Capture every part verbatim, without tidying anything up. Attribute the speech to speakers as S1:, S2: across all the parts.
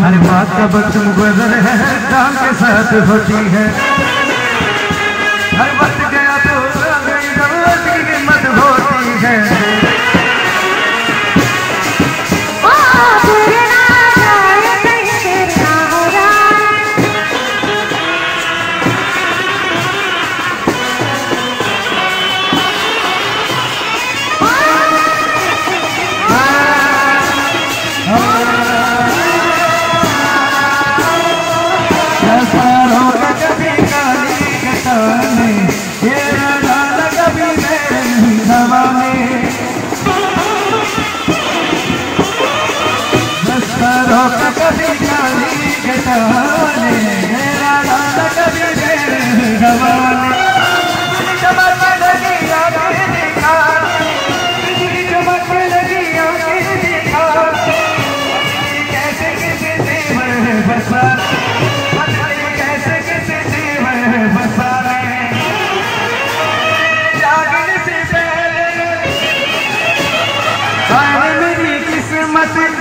S1: हर बात का वक्त मुकर्रर है, काम के साथ होती है। हर वक्त गया तो गई जब वक्त की कीमत होती है। कभी काली घटाने मेरा लाल कभी मेरे हवाले। चमकने लगी आंखें दिखा, बिजली चमकने लगी आंखें दिखा, कैसे किसी जीवन में फंसा, कैसे किसी जीवन में फंसा। जागने से पहले आए मेरी किस्मत,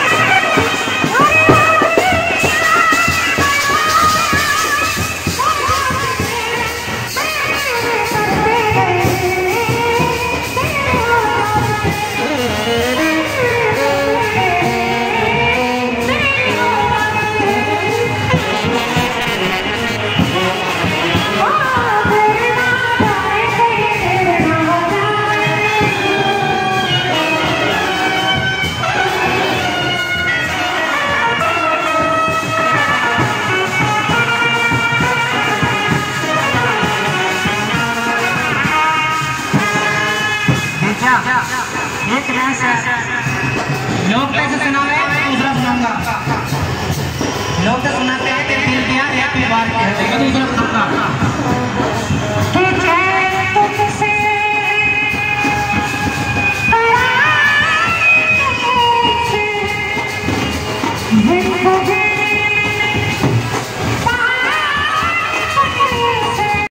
S1: एक लोग कैसे सुनावे दूसरा सुनाऊंगा। लोग तो सुनाते हैं कि दिल दिया एक बार कहते हैं, दूसरा सुनाऊंगा। कि